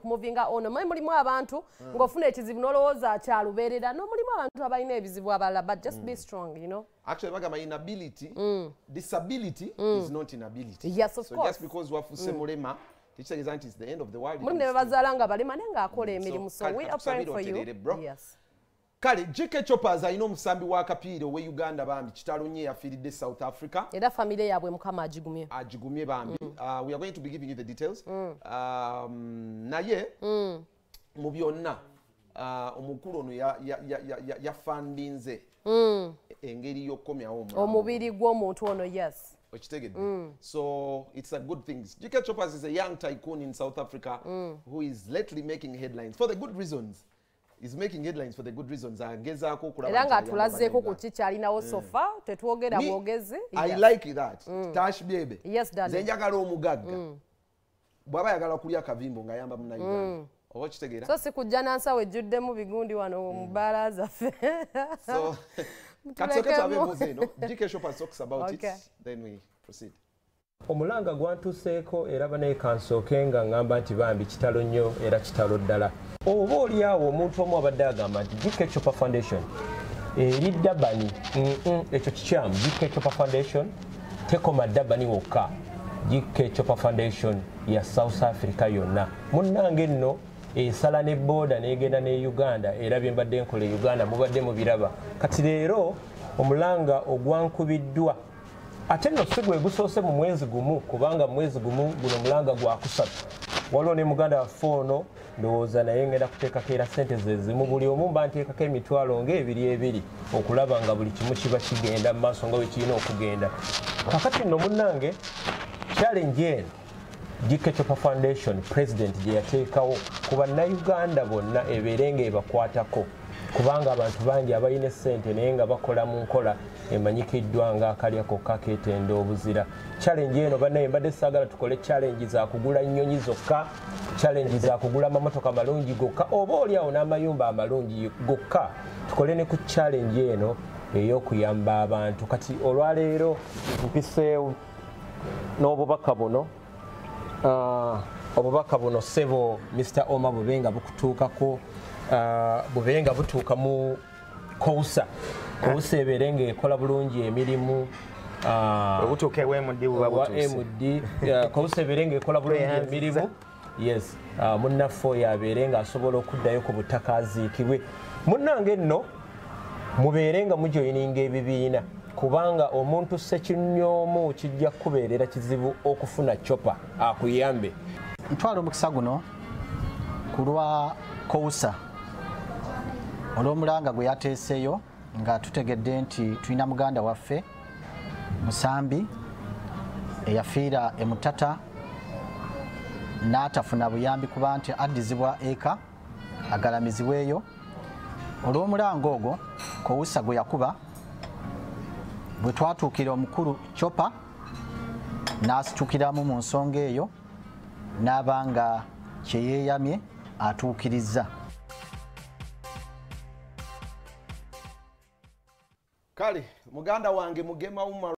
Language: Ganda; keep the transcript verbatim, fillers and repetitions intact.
okumuvinga ono mwe mulimu abantu mm. ng'ofuna ekizibu n'olowooza kyalubeerera no mulimu abantu abalina ebizibu abalala but just mm. be strong, you know. Actually, bagamba inability, mm. disability mm. is not inability. Yes, of so course. So just because wafuse mm. mulema, teacher is it's the end of the world. Mulimu ne bazaala nga balema nenga akola emirimu, so we are praying for you. Yes. Kale, G K Choppa ayina omusambi wa kapiira we Uganda bambi kitalo nnyo yafiiridde South Africa. Era family yabwe mukama agigumye. Agigumye bambi. Mm. Uh, we are going to be giving you the details. Mm. Um, naye mm. mu byonna uh, omukulu ono ya ya ya ya, ya fundinze mm. engeri y'okkomyawo omubiri gw'omuntu ono, yes. Mm. So it's a good thing. G K Choppa is a young tycoon in South Africa mm. who is lately making headlines for the good reasons. He's making headlines for the good reasons. Angezaako kulaba. Era nga tulazeeko ku kikyalinawo sofa tetwogera mwogezi. I like that. Mm. Tash baby. Yes, darling. Nze njagala omugagga. Mm. Bw'aba yagala kulya akavimbo ng'ayamba munnayuganda. Mm. Oba kitegeera? So sikujja nansawo ejjuddemu bigundi wano mu bbaala zaffe. So katsoke twabeebuuza eno. G K Choppa talks about okay. it. Then we proceed. Omulanga gwantuseeko era banaye kansooke nga ngamba nti bambi kitalo nnyo era kitalo ddala. Oba oliawo omuntu omu abadde agamba nti G K Choppa Foundation eri Dabani ekyo kikyamu. G K Choppa Foundation tekoma Dabani wokka. G K Choppa Foundation ya South Africa yonna. Munnange nno esala ne boda n'egenda ne Uganda era bye mbadde nkola Uganda mubadde mubiraba. Kati leero omulanga ogwankubiddwa ate nno si gwe gusoose mu mwezi gumu kubanga mwezi gumu guno mulanga gwa kusatu. Waliwo ne muganda waffe ono ndowooza naye ngenda kuteekako era ssente ze zimu buli omu mba nteekako emitwalo ng'ebiri ebiri okulaba nga buli kimu kiba kigenda mu maaso nga bwe kirina okugenda. Kakati nno munnange challenge eno G K Choppa Foundation president gye yateekawo ku bannayuganda bonna ebeere ng'ebakwatako kubanga abantu bangi abalina ssente naye nga bakola mu nkola emanyikiddwa ng'akalya kokka keetenda obuzira. Challenge eno bannaye mbadde saagala tukole challenge za kugula nnyonyi zokka, challenge za kugula amamotoka malungi gokka oba oliawo n'amayumba amalungi gokka. Tukole ne ku challenge eno ey'okuyamba abantu. Kati olwaleero mpiseewo n'obubaka buno uh, obubaka buno ssebo Mister Oma bubenga bukutuukako uh, bubenga butuuka mu Kousa. Kousa ebeere ng'ekola bulungi emirimu obutuuka ewa M D buba butuuse. Kousa ebeere ng'ekola bulungi emirimu. Yes, uh, munnaffe oyo abeere ng'asobola okuddayo ku butaka aziikibwe. Munnange nno mubeere nga mujoyininga ebibiina kubanga omuntu ssekinnyomu kijja kubeerera kizibu okufuna Choppa akuyambe. Ntwala omukisa guno ku lwa Kousa olw'omulanga gwe yateeseeyo nga tutegedde nti tulina muganda waffe musambi eyafiira e Mutata n'atafuna buyambi kuba nti addizibwa eka agalamizibweyo. Olw'omulanga ogwo Kousa gwe yakuba bwe twatuukira omukulu Choppa n'asitukiramu mu nsonga eyo n'abanga kye yeeyamye atuukiriza. Kale muganda wange mugema uma